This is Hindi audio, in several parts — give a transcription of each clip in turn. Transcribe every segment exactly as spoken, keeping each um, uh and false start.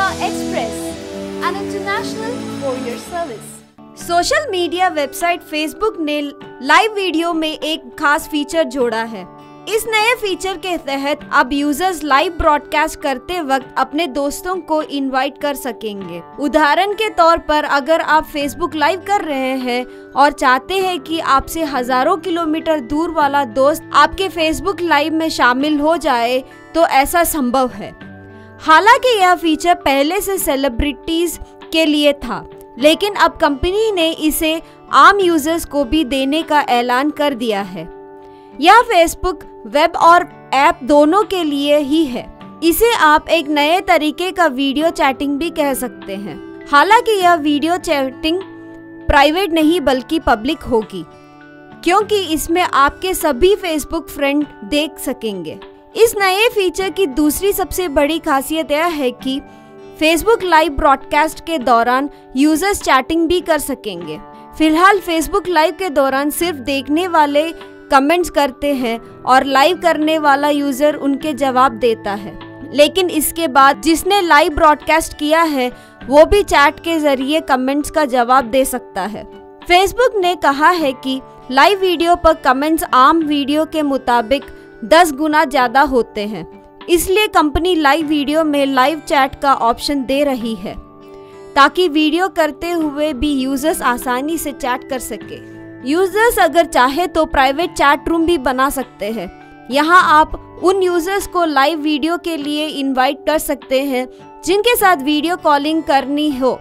Express, an international courier service. Social media website Facebook ने लाइव वीडियो में एक खास फीचर जोड़ा है। इस नए फीचर के तहत अब यूजर्स लाइव ब्रॉडकास्ट करते वक्त अपने दोस्तों को इनवाइट कर सकेंगे। उदाहरण के तौर पर अगर आप फेसबुक लाइव कर रहे हैं और चाहते हैं कि आपसे हजारों किलोमीटर दूर वाला दोस्त आपके फेसबुक लाइव में शामिल हो जाए, तो ऐसा संभव है। हालांकि यह फीचर पहले से सेलिब्रिटीज के लिए था, लेकिन अब कंपनी ने इसे आम यूजर्स को भी देने का ऐलान कर दिया है। यह फेसबुक वेब और ऐप दोनों के लिए ही है। इसे आप एक नए तरीके का वीडियो चैटिंग भी कह सकते हैं। हालांकि यह वीडियो चैटिंग प्राइवेट नहीं बल्कि पब्लिक होगी, क्योंकि इसमें आपके सभी फेसबुक फ्रेंड देख सकेंगे। इस नए फीचर की दूसरी सबसे बड़ी खासियत यह है कि फेसबुक लाइव ब्रॉडकास्ट के दौरान यूजर्स चैटिंग भी कर सकेंगे। फिलहाल फेसबुक लाइव के दौरान सिर्फ देखने वाले कमेंट्स करते हैं और लाइव करने वाला यूजर उनके जवाब देता है, लेकिन इसके बाद जिसने लाइव ब्रॉडकास्ट किया है वो भी चैट के जरिए कमेंट्स का जवाब दे सकता है। फेसबुक ने कहा है कि लाइव वीडियो पर कमेंट्स आम वीडियो के मुताबिक दस गुना ज्यादा होते हैं, इसलिए कंपनी लाइव वीडियो में लाइव चैट का ऑप्शन दे रही है ताकि वीडियो करते हुए भी यूजर्स आसानी से चैट कर सके। यूजर्स अगर चाहे तो प्राइवेट चैट रूम भी बना सकते हैं। यहाँ आप उन यूजर्स को लाइव वीडियो के लिए इनवाइट कर सकते हैं जिनके साथ वीडियो कॉलिंग करनी हो।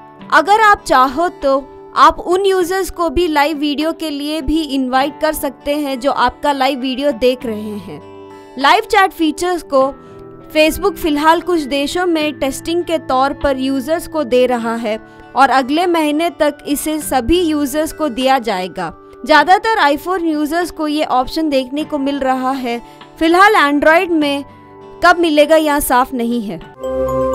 अगर आप चाहो तो आप उन यूजर्स को भी लाइव वीडियो के लिए भी इनवाइट कर सकते हैं जो आपका लाइव वीडियो देख रहे हैं। लाइव चैट फीचर्स को फेसबुक फिलहाल कुछ देशों में टेस्टिंग के तौर पर यूजर्स को दे रहा है और अगले महीने तक इसे सभी यूजर्स को दिया जाएगा। ज़्यादातर आईफोन यूजर्स को ये ऑप्शन देखने को मिल रहा है। फिलहाल एंड्रॉयड में कब मिलेगा यह साफ नहीं है।